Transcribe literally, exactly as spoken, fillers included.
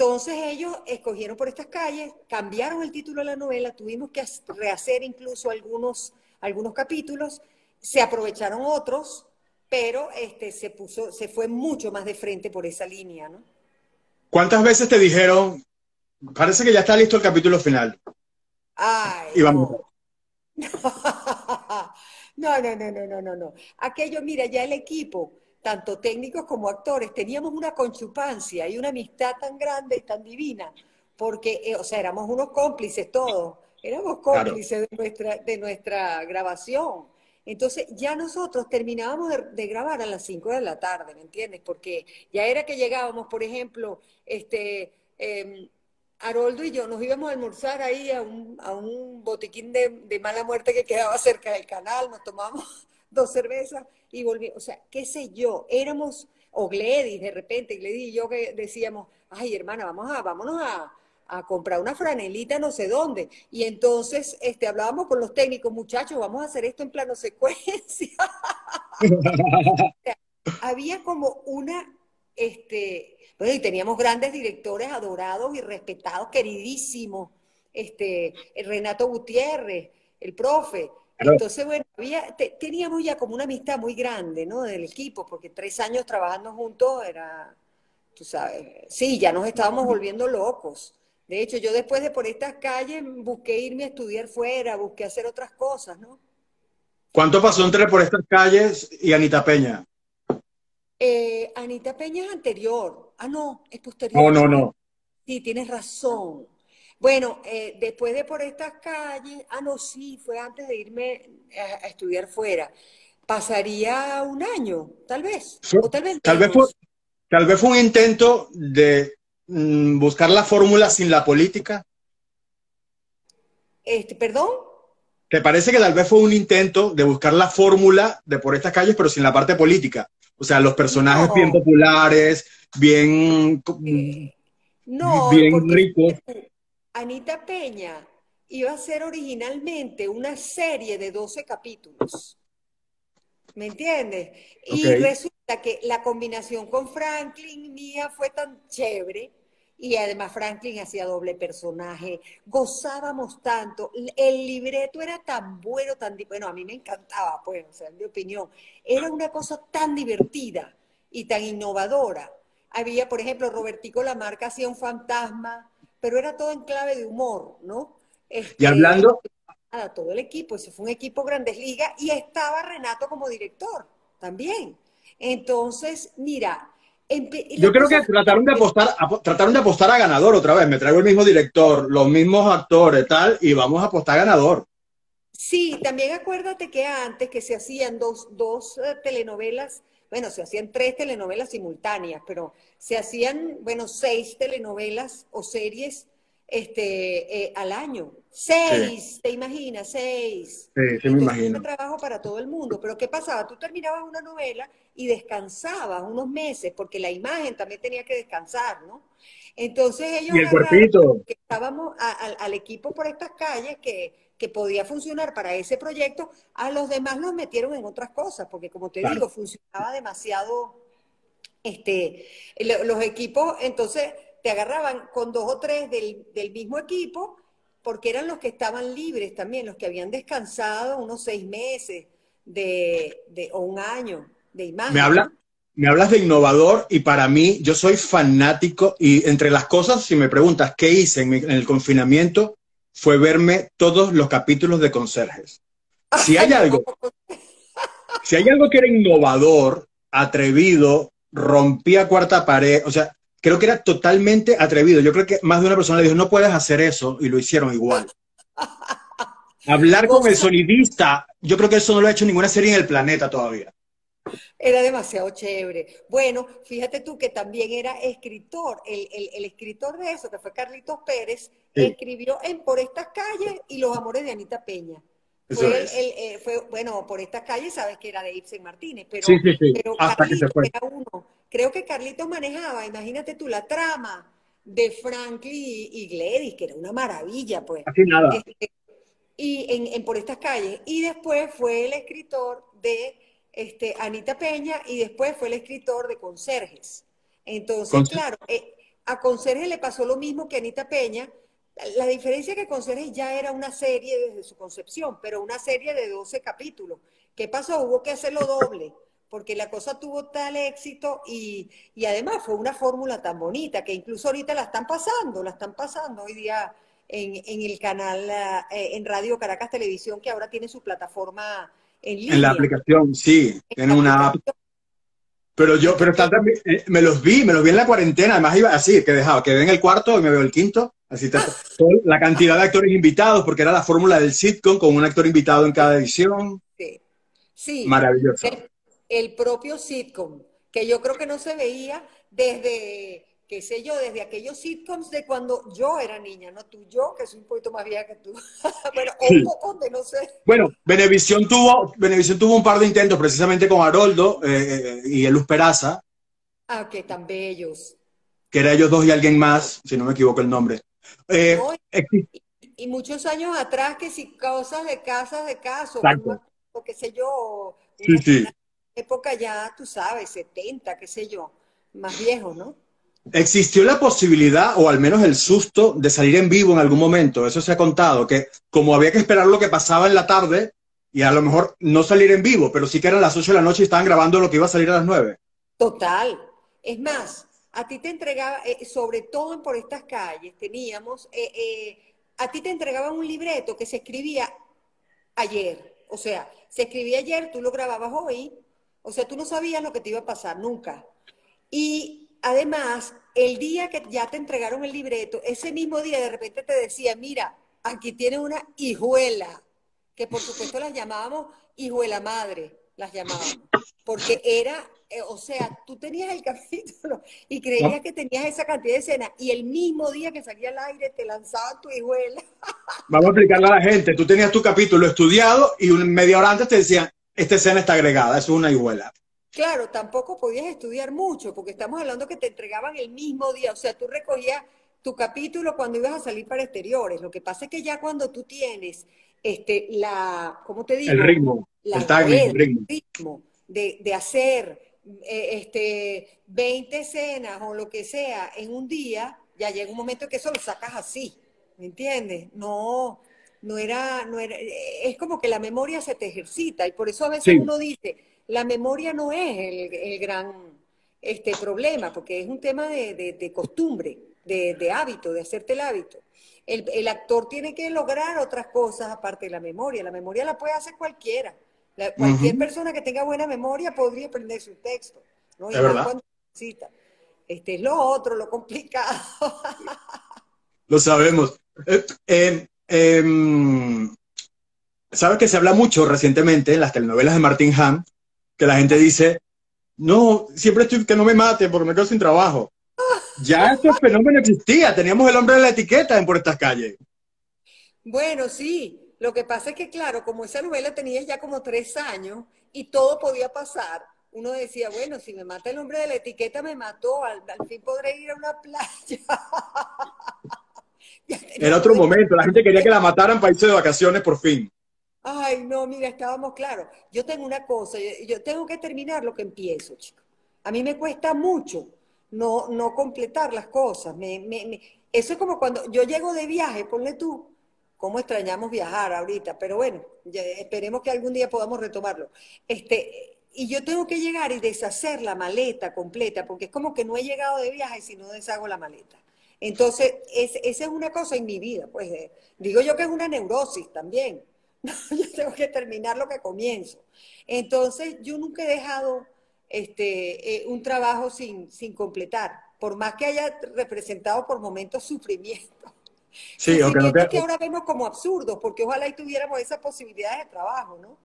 Entonces ellos escogieron por estas calles, cambiaron el título de la novela, tuvimos que rehacer incluso algunos, algunos capítulos, se aprovecharon otros, pero este, se, puso, se fue mucho más de frente por esa línea, ¿no? ¿Cuántas veces te dijeron, parece que ya está listo el capítulo final? Ay, Y vamos. no. No, no, no, no, no, no, no. Aquello, mira, ya el equipo, tanto técnicos como actores, teníamos una conchupancia y una amistad tan grande y tan divina, porque, eh, o sea, éramos unos cómplices todos, éramos Claro. cómplices de nuestra, de nuestra grabación. Entonces, ya nosotros terminábamos de, de grabar a las cinco de la tarde, ¿me entiendes? Porque ya era que llegábamos, por ejemplo, este... eh, Haroldo y yo nos íbamos a almorzar ahí a un, a un botiquín de, de mala muerte que quedaba cerca del canal, nos tomamos dos cervezas y volvíamos, o sea, qué sé yo, éramos, o Gledys de repente, Gledys y yo que decíamos, ay hermana, vamos a, vámonos a, a comprar una franelita no sé dónde, y entonces este, hablábamos con los técnicos, muchachos, vamos a hacer esto en plano secuencia. Había como una, este, bueno, y teníamos grandes directores adorados y respetados, queridísimos, este, el Renato Gutiérrez, el profe. Claro. Entonces, bueno, había, te, teníamos ya como una amistad muy grande, ¿no? Del equipo, porque tres años trabajando juntos era, tú sabes, sí, ya nos estábamos volviendo locos. De hecho, yo después de por estas calles busqué irme a estudiar fuera, busqué hacer otras cosas, ¿no? ¿Cuánto pasó entre por estas calles y Anita Peña? Eh, Anita Peña es anterior. Ah, no, es No, posterior. no, Tienes, no. sí, tienes razón. Bueno, eh, después de por estas calles, ah, no, sí, fue antes de irme a, a estudiar fuera. Pasaría un año, tal vez, Fue- o tal vez tal vez fue, menos. tal vez fue un intento de mm, buscar la fórmula sin la política. Este, ¿perdón? ¿Te parece que tal vez fue un intento de buscar la fórmula de por estas calles, pero sin la parte política? O sea, los personajes bien No, populares, bien, eh, no, bien porque ricos. fíjate tú, Anita Peña iba a ser originalmente una serie de doce capítulos. ¿Me entiendes? Ok. Y resulta que la combinación con Franklin mía fue tan chévere y además Franklin hacía doble personaje, gozábamos tanto, el libreto era tan bueno, tan bueno, a mí me encantaba, pues, o sea, en mi opinión, era una cosa tan divertida y tan innovadora. Había, por ejemplo, Robertico Lamarca hacía un fantasma, pero era todo en clave de humor, ¿no? Y Este, hablando, a todo el equipo, ese fue un equipo Grandes Ligas y estaba Renato como director también. Entonces, mira, yo la creo cosa que fue trataron de apostar, a, trataron de apostar a ganador otra vez. Me traigo el mismo director, los mismos actores, tal, y vamos a apostar a ganador. sí, también acuérdate que antes que se hacían dos, dos uh, telenovelas, bueno, se hacían tres telenovelas simultáneas, pero se hacían, bueno, seis telenovelas o series este, eh, al año. Sí, Seis, ¿te imaginas? Seis. sí, sí me Entonces fue imagino. trabajo para todo el mundo. Pero ¿qué pasaba? Tú terminabas una novela y descansabas unos meses, porque la imagen también tenía que descansar, ¿no? Entonces ellos Y el agarraron cuerpito. que estábamos a, a, al equipo por estas calles que, que podía funcionar para ese proyecto, a los demás los metieron en otras cosas, porque como te Claro. digo, funcionaba demasiado, este, los equipos, entonces te agarraban con dos o tres del, del mismo equipo, porque eran los que estaban libres también, los que habían descansado unos seis meses de, de, o un año de Me imagen, habla, ¿no? me hablas de innovador y para mí, yo soy fanático y entre las cosas, si me preguntas qué hice en, mi, en el confinamiento, fue verme todos los capítulos de Conserjes. Si hay Ay, yo algo, amo. si hay algo que era innovador, atrevido, rompía cuarta pared, o sea, creo que era totalmente atrevido. Yo creo que más de una persona le dijo, no puedes hacer eso, y lo hicieron igual. Hablar con el Goza, sonidista, yo creo que eso no lo ha hecho ninguna serie en el planeta todavía. era demasiado chévere. Bueno, fíjate tú que también era escritor. El, el, el escritor de eso, que fue Carlitos Pérez, Sí, escribió en Por estas calles y Los amores de Anita Peña. eso Fue, el, es. el, eh, fue bueno, Por estas calles sabes que era de Ibsen Martínez, Sí, pero, sí, sí, pero hasta que se Carlitos fue. era uno. Creo que Carlitos manejaba, imagínate tú, la trama de Franklin y, y Gladys, que era una maravilla, pues. Así nada. Este, y en, en Por estas calles. Y después fue el escritor de este, Anita Peña y después fue el escritor de Conserjes. Con, Entonces, claro, eh, a Conserje le pasó lo mismo que a Anita Peña. La diferencia es que Conserje ya era una serie desde su concepción, pero una serie de doce capítulos. ¿Qué pasó? Hubo que hacerlo doble, porque la cosa tuvo tal éxito y, y además fue una fórmula tan bonita que incluso ahorita la están pasando, la están pasando hoy día en, en el canal, eh, en Radio Caracas Televisión, que ahora tiene su plataforma en En la línea. aplicación, sí, En tienen la una app. aplicación. Pero yo, pero están Entonces, también, eh, me los vi, me los vi en la cuarentena, además iba así, que dejaba, quedé en el cuarto y me veo el quinto, así te, toda la cantidad de actores invitados, porque era la fórmula del sitcom con un actor invitado en cada edición, sí, sí, maravilloso. el, el propio sitcom, que yo creo que no se veía desde, qué sé yo, desde aquellos sitcoms de cuando yo era niña, no tú, yo, que soy un poquito más vieja que tú. Bueno, o un Sí. poco de, no sé. Bueno, Venevisión tuvo, Venevisión tuvo un par de intentos precisamente con Haroldo eh, y Eluz Peraza, Ah, que tan bellos, que era ellos dos y alguien más, si no me equivoco el nombre. Eh, ¿no? exi- Y, y muchos años atrás, que si cosas de casas de casos, o no me Exacto. acuerdo, qué sé yo, Sí, una, sí. una época ya, tú sabes, setenta, qué sé yo, más viejo, ¿no? Existió la posibilidad, o al menos el susto, de salir en vivo en algún momento. Eso se ha contado, que como había que esperar lo que pasaba en la tarde, y a lo mejor no salir en vivo, pero sí que eran las ocho de la noche y estaban grabando lo que iba a salir a las nueve. Total. Es más, a ti te entregaba, eh, sobre todo en por estas calles, teníamos, eh, eh, a ti te entregaban un libreto que se escribía ayer. O sea, se escribía ayer, tú lo grababas hoy. O sea, tú no sabías lo que te iba a pasar nunca. Y además, el día que ya te entregaron el libreto, ese mismo día de repente te decía, mira, aquí tienes una hijuela, que por supuesto las llamábamos hijuela madre, las llamábamos, porque era, eh, o sea, tú tenías el capítulo y creías que tenías esa cantidad de escenas y el mismo día que salía al aire te lanzaban tu hijuela. Vamos a explicarle a la gente. Tú tenías tu capítulo estudiado y un, media hora antes te decían, esta escena está agregada, eso es una hijuela. Claro, tampoco podías estudiar mucho, porque estamos hablando que te entregaban el mismo día, o sea, tú recogías tu capítulo cuando ibas a salir para exteriores. Lo que pasa es que ya cuando tú tienes este, la, ¿cómo te El digo? ritmo, La el timing, el rueda, ritmo. el ritmo de, de hacer eh, este, veinte escenas o lo que sea en un día, ya llega un momento que eso lo sacas así, ¿me entiendes? No, no era, no era, es como que la memoria se te ejercita y por eso a veces Sí. uno dice, la memoria no es el, el gran este, problema, porque es un tema de, de, de costumbre, de, de, hábito, de hacerte el hábito. El, el, actor tiene que lograr otras cosas aparte de la memoria. La memoria la puede hacer cualquiera. La, Uh cualquier -huh. persona que tenga buena memoria podría aprenderse un texto, ¿no? Y Es más verdad. cuando necesita. Este es lo otro, lo complicado. Lo sabemos. Eh, eh, eh, Sabes que se habla mucho recientemente en las telenovelas de Martín Ham, que la gente dice, no, siempre estoy que no me maten porque me quedo sin trabajo. Ya ese fenómeno existía, teníamos el hombre de la etiqueta en Por estas calles. Bueno, sí. Lo que pasa es que, claro, como esa novela tenía ya como tres años y todo podía pasar, uno decía, bueno, si me mata el hombre de la etiqueta, me mató, al, al fin podré ir a una playa. Ya Era teníamos otro de momento, la gente quería que la mataran para irse de vacaciones por fin. Ay, no, mira, estábamos claros. Yo tengo una cosa, yo, yo tengo que terminar lo que empiezo, chico. A mí me cuesta mucho no, no completar las cosas. Me, me, me- Eso es como cuando yo llego de viaje, ponle tú, cómo extrañamos viajar ahorita, pero bueno, ya esperemos que algún día podamos retomarlo. Este, y yo tengo que llegar y deshacer la maleta completa, porque es como que no he llegado de viaje si no deshago la maleta. Entonces, es, esa es una cosa en mi vida, pues eh, digo yo que es una neurosis también. Yo tengo que terminar lo que comienzo. Entonces, yo nunca he dejado este, eh, un trabajo sin, sin completar, por más que haya representado por momentos sufrimiento. Sí, o que no te, Sufrimientos que ahora vemos como absurdos, porque ojalá y tuviéramos esas posibilidades de trabajo, ¿no?